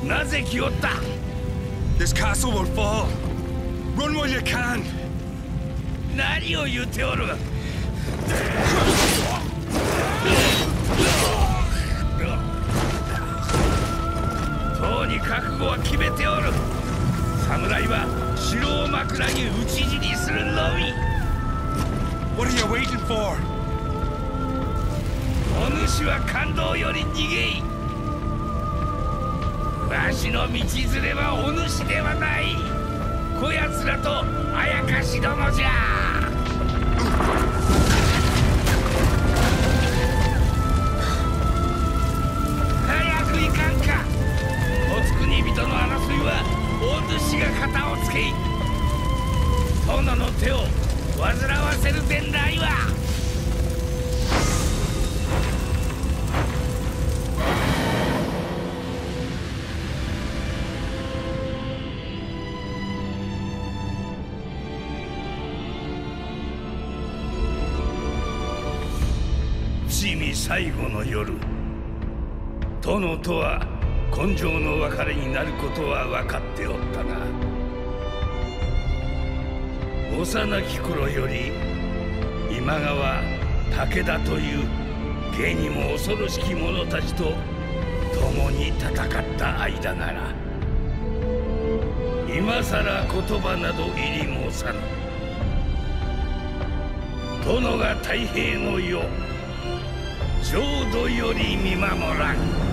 なぜ来おった？ This castle will fall. Run while you can. 何を言っておる？とうに覚悟は決めておる。侍は城を枕に討ち死にするのみ。 What are you waiting for? お主は感動より逃げい。わしの道連れはお主ではない。こやつらとあやかしどもじゃ。早く行かんか。おつくに人の争いはお主が肩をつけい。殿の手を煩わせるでないわ。伏見最後の夜、殿とは今生の別れになることは分かっておったが、幼き頃より今川武田という芸にも恐ろしき者たちと共に戦った間なら、今さら言葉など入り申さぬ。殿が太平の世浄土より見守らん。